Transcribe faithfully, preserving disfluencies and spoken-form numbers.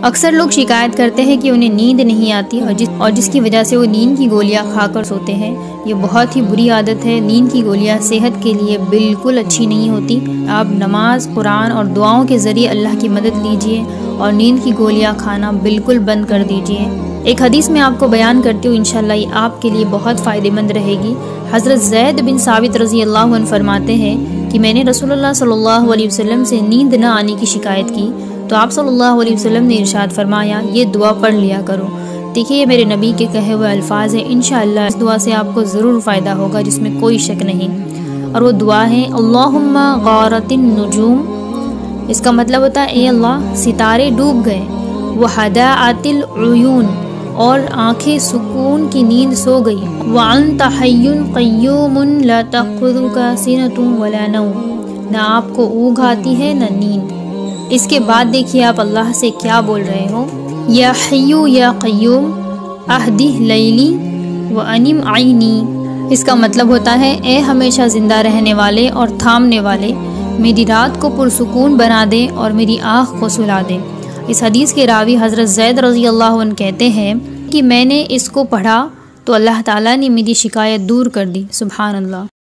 اکثر لوگ شکایت کرتے ہیں کہ انہیں نیند نہیں آتی اور جس اور جس کی وجہ سے وہ نیند کی گولیاں کھا کر سوتے ہیں۔ یہ بہت ہی بری عادت ہے۔ نیند کی گولیاں صحت کے لیے بالکل اچھی نہیں ہوتی۔ آپ نماز، قرآن اور دعاؤں کے ذریعے اللہ کی مدد لیجئے اور نیند کی گولیاں کھانا بالکل بند کر دیجئے۔ ایک حدیث میں آپ کو بیان کرتی ہوں، انشاءاللہ یہ آپ کے لیے بہت فائدہ مند رہے گی۔ حضرت زید بن ثابت رضی اللہ عنہ فرماتے ہیں کہ میں نے رسول اللہ صلی اللہ علیہ وسلم سے نیند نہ آنے کی شکایت کی تو آپ صلی اللہ علیہ وسلم نے ارشاد فرمایا یہ دعا پڑھ لیا کرو۔ دیکھیے یہ میرے نبی کے کہے ہوئے الفاظ ہیں، انشاءاللہ اس دعا سے آپ کو ضرور فائدہ ہوگا جس میں کوئی شک نہیں۔ اور وہ دعا ہے اللہم غارت النجوم، اس کا مطلب ہوتا ہے اے اللہ ستارے ڈوب گئے، وہداعت العیون، اور آنکھیں سکون کی نیند سو گئی، وانت حی قیوم لا تأخذک سنۃ ولا نوم، نہ آپ کو اونگ آتی ہے نہ نیند۔ اس کے بعد دیکھیے آپ اللہ سے کیا بول رہے ہو، یا حیو یا قیوم اہدہ لیلی وانم عینی، اس کا مطلب ہوتا ہے اے ہمیشہ زندہ رہنے والے اور تھامنے والے، میری رات کو پرسکون بنا دے اور میری آنکھ کو سلا دے۔ اس حدیث کے راوی حضرت زید رضی اللہ عنہ کہتے ہیں کہ میں نے اس کو پڑھا تو اللہ تعالیٰ نے میری شکایت دور کر دی۔ سبحان اللہ۔